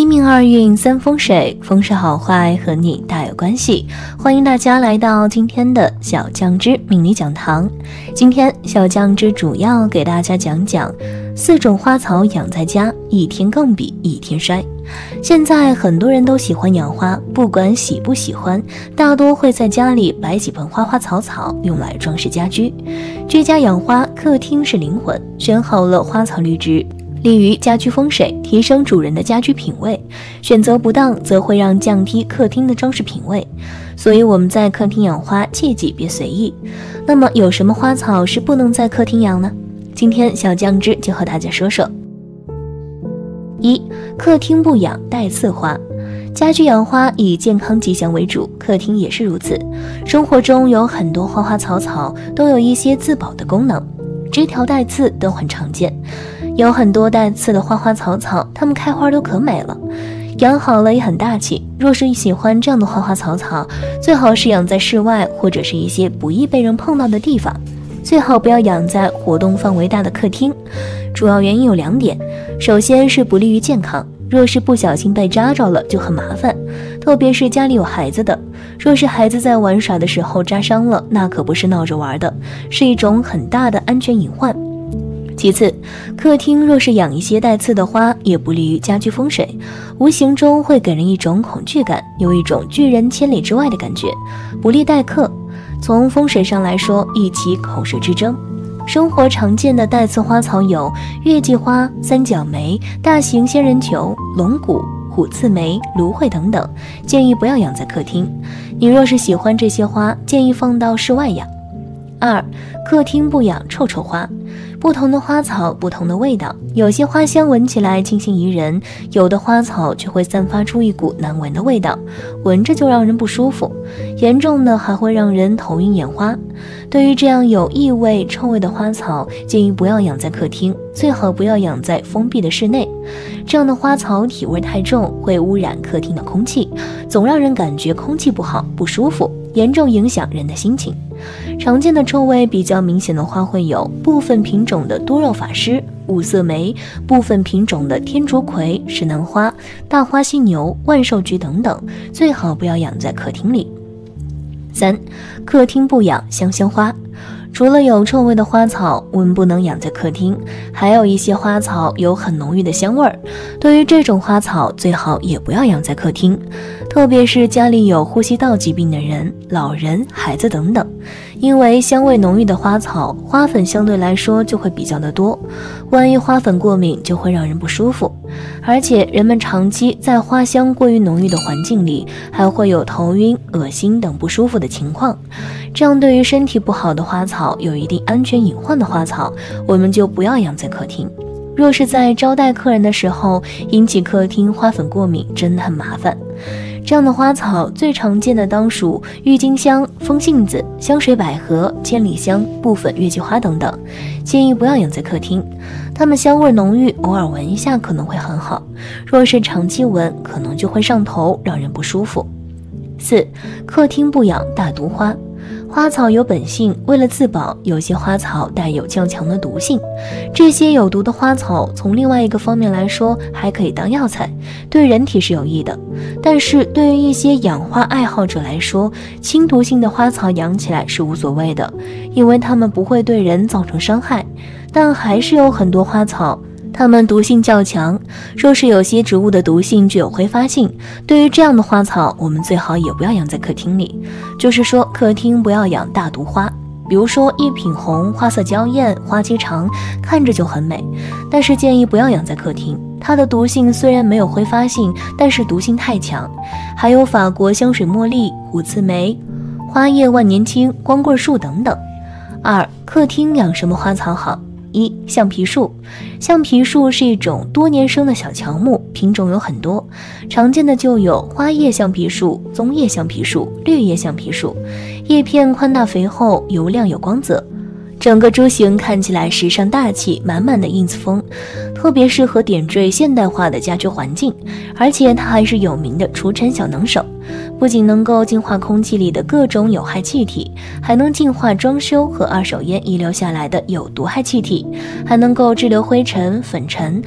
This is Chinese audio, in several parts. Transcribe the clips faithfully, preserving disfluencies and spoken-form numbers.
一命二运三风水，风水好坏和你大有关系。欢迎大家来到今天的小酱汁命理讲堂。今天小酱汁主要给大家讲讲四种花草养在家，一天更比一天衰。现在很多人都喜欢养花，不管喜不喜欢，大多会在家里摆几盆花花草草，用来装饰家居。居家养花，客厅是灵魂，选好了花草绿植，利于家居风水，提升主人的家居品味。选择不当，则会让降低客厅的装饰品味。所以我们在客厅养花，切记别随意。那么有什么花草是不能在客厅养呢？今天小酱汁就和大家说说。一、客厅不养带刺花。家居养花以健康吉祥为主，客厅也是如此。生活中有很多花花草草都有一些自保的功能，枝条带刺都很常见。有很多带刺的花花草草，它们开花都可美了，养好了也很大气。若是喜欢这样的花花草草，最好是养在室外或者是一些不易被人碰到的地方，最好不要养在活动范围大的客厅。主要原因有两点，首先是不利于健康，若是不小心被扎着了就很麻烦，特别是家里有孩子的，若是孩子在玩耍的时候扎伤了，那可不是闹着玩的，是一种很大的安全隐患。其次，客厅若是养一些带刺的花，也不利于家居风水，无形中会给人一种恐惧感，有一种拒人千里之外的感觉，不利待客。从风水上来说，亦起口舌之争。生活常见的带刺花草有月季花、三角梅、大型仙人球、龙骨、虎刺梅、芦荟等等，建议不要养在客厅。你若是喜欢这些花，建议放到室外养。二、客厅不养臭臭花。不同的花草不同的味道，有些花香闻起来清新宜人，有的花草却会散发出一股难闻的味道，闻着就让人不舒服，严重的还会让人头晕眼花。对于这样有异味臭味的花草，建议不要养在客厅，最好不要养在封闭的室内。这样的花草体味太重，会污染客厅的空气，总让人感觉空气不好不舒服，严重影响人的心情。常见的臭味比较明显的花卉有部分品种的多肉法师、五色梅，部分品种的天竺葵、石楠花、大花犀牛、万寿菊等等，最好不要养在客厅里。三、客厅不养香香花。除了有臭味的花草，我们不能养在客厅，还有一些花草有很浓郁的香味儿，对于这种花草最好也不要养在客厅，特别是家里有呼吸道疾病的人、老人、孩子等等，因为香味浓郁的花草，花粉相对来说就会比较的多，万一花粉过敏就会让人不舒服，而且人们长期在花香过于浓郁的环境里，还会有头晕、恶心等不舒服的情况。这样对于身体不好的花草，有一定安全隐患的花草，我们就不要养在客厅。若是在招待客人的时候引起客厅花粉过敏，真的很麻烦。这样的花草最常见的当属郁金香、风信子、香水百合、千里香、部分月季花等等，建议不要养在客厅。它们香味浓郁，偶尔闻一下可能会很好，若是长期闻，可能就会上头，让人不舒服。四、客厅不养大毒花。花草有本性，为了自保，有些花草带有较强的毒性。这些有毒的花草，从另外一个方面来说，还可以当药材，对人体是有益的。但是对于一些养花爱好者来说，轻毒性的花草养起来是无所谓的，因为它们不会对人造成伤害。但还是有很多花草，它们毒性较强，若是有些植物的毒性具有挥发性，对于这样的花草，我们最好也不要养在客厅里。就是说，客厅不要养大毒花，比如说一品红，花色娇艳，花期长，看着就很美，但是建议不要养在客厅。它的毒性虽然没有挥发性，但是毒性太强。还有法国香水茉莉、虎刺梅、花叶万年青、光棍树等等。二、客厅养什么花草好？一、橡皮树。橡皮树是一种多年生的小乔木，品种有很多，常见的就有花叶橡皮树、棕叶橡皮树、绿叶橡皮树，叶片宽大肥厚，油亮有光泽，整个株型看起来时尚大气，满满的英姿风，特别适合点缀现代化的家居环境。而且它还是有名的除尘小能手，不仅能够净化空气里的各种有害气体，还能净化装修和二手烟遗留下来的有毒害气体，还能够滞留灰尘、粉尘，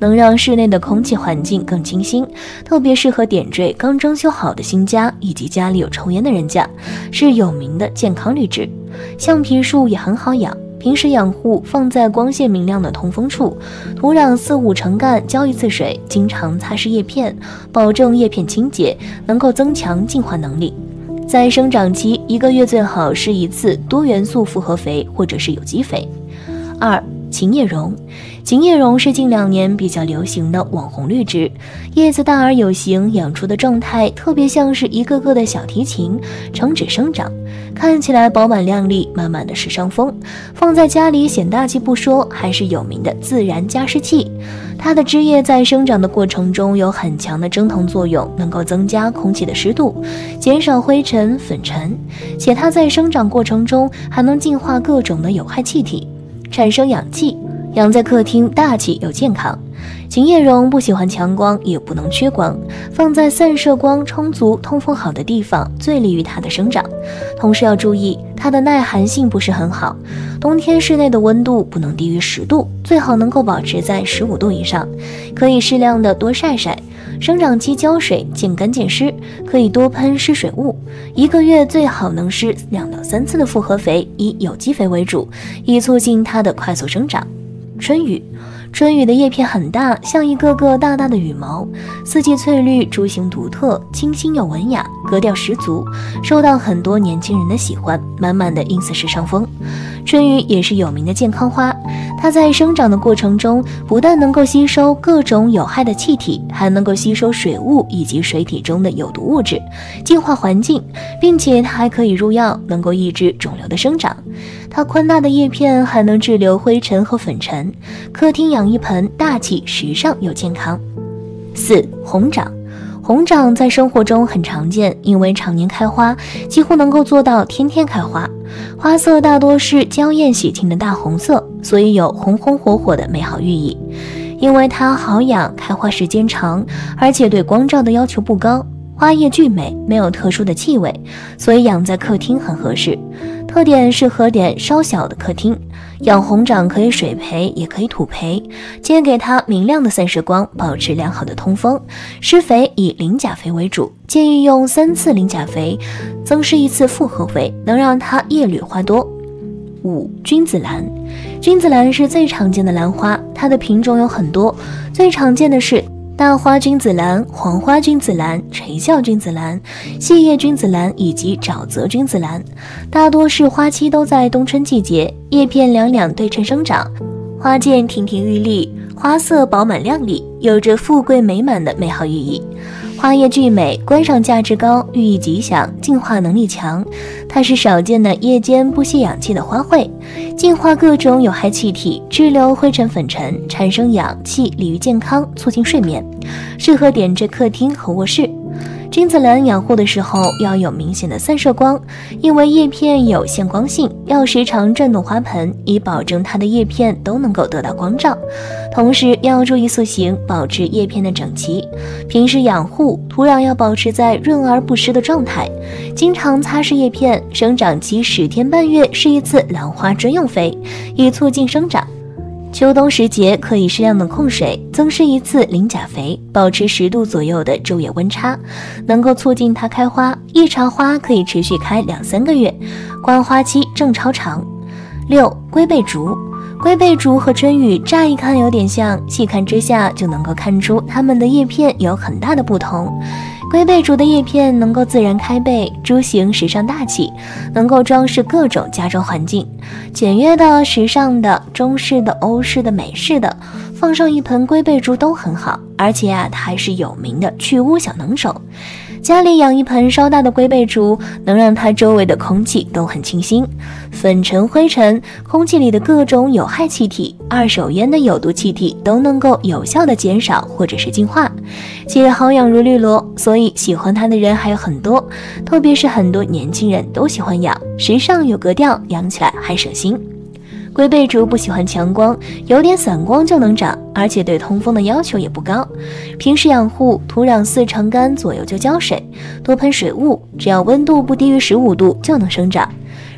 能让室内的空气环境更清新，特别适合点缀刚装修好的新家以及家里有抽烟的人家，是有名的健康绿植。橡皮树也很好养，平时养护放在光线明亮的通风处，土壤四五成干，浇一次水，经常擦拭叶片，保证叶片清洁，能够增强净化能力。在生长期，一个月最好施一次多元素复合肥或者是有机肥。二、琴叶榕。琴叶榕是近两年比较流行的网红绿植，叶子大而有形，养出的状态特别像是一个个的小提琴，呈指生长，看起来饱满亮丽，满满的时尚风。放在家里显大气不说，还是有名的自然加湿器。它的枝叶在生长的过程中有很强的蒸腾作用，能够增加空气的湿度，减少灰尘、粉尘，且它在生长过程中还能净化各种的有害气体，产生氧气，养在客厅大气又健康。琴叶榕不喜欢强光，也不能缺光，放在散射光充足、通风好的地方，最利于它的生长。同时要注意，它的耐寒性不是很好，冬天室内的温度不能低于十度，最好能够保持在十五度以上。可以适量的多晒晒，生长期浇水见干见湿，可以多喷施水物，一个月最好能施两到三次的复合肥，以有机肥为主，以促进它的快速生长。春雨。春雨的叶片很大，像一个个大大的羽毛，四季翠绿，株形独特，清新又文雅，格调十足，受到很多年轻人的喜欢，满满的英式时尚风。春雨也是有名的健康花，它在生长的过程中，不但能够吸收各种有害的气体，还能够吸收水雾以及水体中的有毒物质，净化环境，并且它还可以入药，能够抑制肿瘤的生长。它宽大的叶片还能滞留灰尘和粉尘，客厅养一盆大气、时尚又健康。四、红掌。红掌在生活中很常见，因为常年开花，几乎能够做到天天开花。花色大多是娇艳喜庆的大红色，所以有红红火火的美好寓意。因为它好养，开花时间长，而且对光照的要求不高，花叶巨美，没有特殊的气味，所以养在客厅很合适。特点适合点稍小的客厅，养红掌可以水培，也可以土培，借给它明亮的散射光，保持良好的通风。施肥以磷钾肥为主，建议用三次磷钾肥，增施一次复合肥，能让它叶绿花多。五、君子兰。君子兰是最常见的兰花，它的品种有很多，最常见的是大花君子兰、黄花君子兰、垂笑君子兰、细叶君子兰以及沼泽君子兰，大多是花期都在冬春季节，叶片两两对称生长，花剑亭亭玉立，花色饱满亮丽，有着富贵美满的美好寓意。花叶巨美，观赏价值高，寓意吉祥，净化能力强。它是少见的夜间不吸氧气的花卉，净化各种有害气体，滞留灰尘粉尘，产生氧气，利于健康，促进睡眠，适合点缀客厅和卧室。君子兰养护的时候要有明显的散射光，因为叶片有现光性，要时常转动花盆，以保证它的叶片都能够得到光照。同时要注意塑形，保持叶片的整齐。平时养护土壤要保持在润而不湿的状态，经常擦拭叶片，生长期十天半月施一次兰花专用肥，以促进生长。秋冬时节可以适量的控水，增施一次磷钾肥，保持十度左右的昼夜温差，能够促进它开花。一茬花可以持续开两三个月，观花期正超长。六、龟背竹。龟背竹和春雨乍一看有点像，细看之下就能够看出它们的叶片有很大的不同。龟背竹的叶片能够自然开背，株形时尚大气，能够装饰各种家装环境，简约的、时尚的、中式的、欧式的、美式的，放上一盆龟背竹都很好。而且啊，它还是有名的去污小能手。家里养一盆稍大的龟背竹，能让它周围的空气都很清新，粉尘、灰尘、空气里的各种有害气体、二手烟的有毒气体都能够有效的减少或者是净化，且好养如绿萝，所以喜欢它的人还有很多，特别是很多年轻人都喜欢养，时尚有格调，养起来还省心。龟背竹不喜欢强光，有点散光就能长，而且对通风的要求也不高。平时养护，土壤四成干左右就浇水，多喷水雾，只要温度不低于十五度就能生长。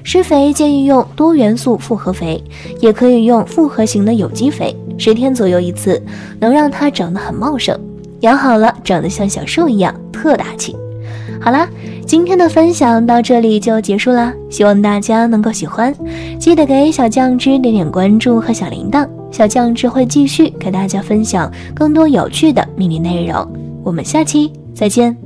施肥建议用多元素复合肥，也可以用复合型的有机肥，十天左右一次，能让它长得很茂盛，养好了长得像小树一样，特大气。好啦，今天的分享到这里就结束啦，希望大家能够喜欢，记得给小酱汁点点关注和小铃铛，小酱汁会继续给大家分享更多有趣的命理内容，我们下期再见。